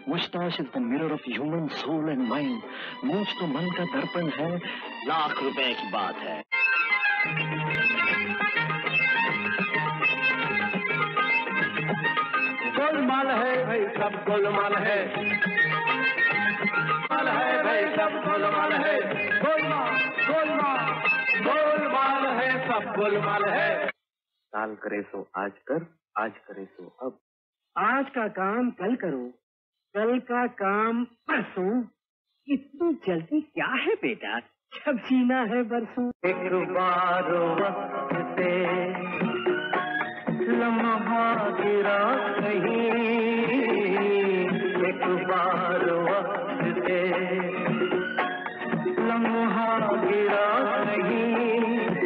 मुस्ताश is the mirror of human soul and mind. मूंछ तो मन का दर्पण है। लाख रुपए की बात है। गोलमाल है भाई सब गोलमाल है। गोलमाल है भाई सब गोलमाल है। गोलमाल गोलमाल गोलमाल है सब गोलमाल है। काल करे सो आज कर, आज करे सो अब। आज का काम कल करो, कल का काम परसों। इतनी जल्दी क्या है बेटा, जब जीना है बरसों। एक बार वक्त से लम्हा गिरा कहीं, एक बार वक्त से लम्हा गिरा कहीं,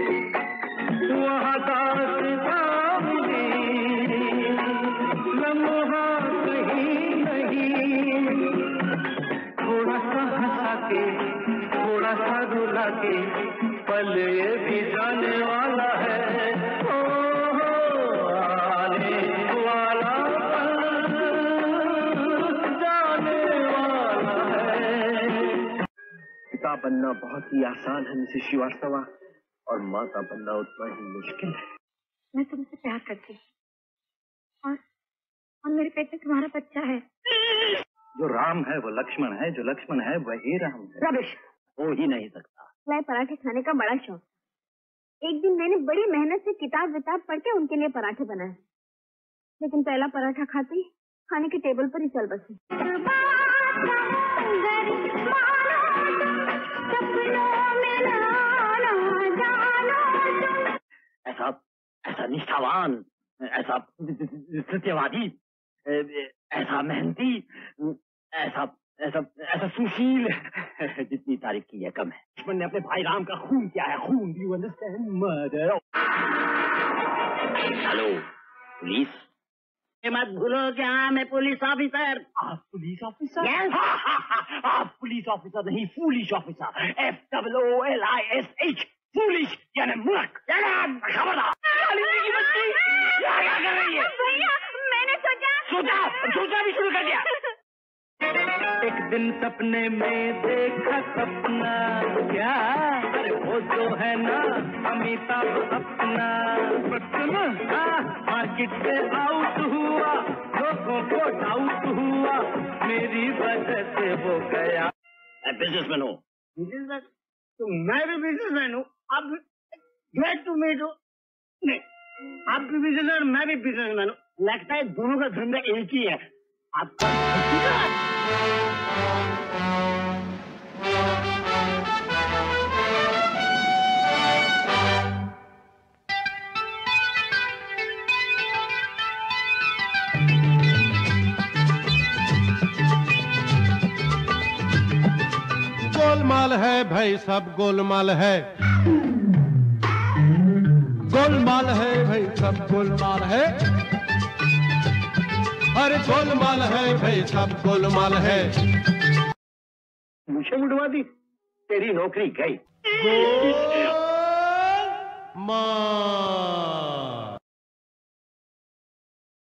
वहाँ दास्तां मिली, लम्हा कहीं नहीं। थोड़ा सा हंसा के, थोड़ा सा रुला के, पल ये भी जाने वाला है। आने वाला पल जाने वाला है। पिता बनना बहुत ही आसान है मिसेस श्रीवास्तवा, और माता बनना उतना ही मुश्किल है। मैं तुमसे प्यार करती हूँ और मेरे पेट में तुम्हारा बच्चा है। जो राम है वो लक्ष्मण है, जो लक्ष्मण है वही राम है। रबिश, हो ही नहीं सकता। मैं पराठे खाने का बड़ा शौक। एक दिन मैंने बड़ी मेहनत से किताब विताब पढ़ के उनके लिए पराठे बनाए, लेकिन पहला पराठा खाते ही खाने के टेबल पर ही चल बसी। ऐसा ऐसा निष्ठावान, ऐसा सत्यवादी, ऐसा मेहनती, ऐसा ऐसा ऐसा सुशील, जितनी तारीफ की है कम है। लक्ष्मण ने अपने भाई राम का खून किया है, खून। Do you understand? Murder. Hello police, मत भूलो कि हाँ मैं पुलिस ऑफिसर। आप पुलिस ऑफिसर? Yes. आप पुलिस ऑफिसर नहीं, फूलिश ऑफिसर। FOOLISH, फूलिश यानी मूर्ख। खबरदार, की बच्ची क्या कर रही है? भैया, मैंने सोचा भी शुरू कर दिया। एक दिन सपने में देखा सपना, क्या अरे वो जो है ना अमिताभ अपना। मार्केट से आउट हुआ, लोगों को डाउट हुआ, मेरी वजह से वो गया। बिजनेसमैन हो? बिजनेसमैन? तो मैं भी बिजनेसमैन हूँ। अब ग्रेट टू मीट यू। नहीं, आप भी बिजनेसमैन, मैं भी बिजनेसमैन हूँ। लगता है दोनों का धंधा एक ही है। आपका गोलमाल है भाई सब गोलमाल है। गोलमाल है भाई सब गोलमाल है। अरे गोलमाल है भाई सब गोलमाल है। मुझे उड़वा दी, तेरी नौकरी गई। गोलमाल।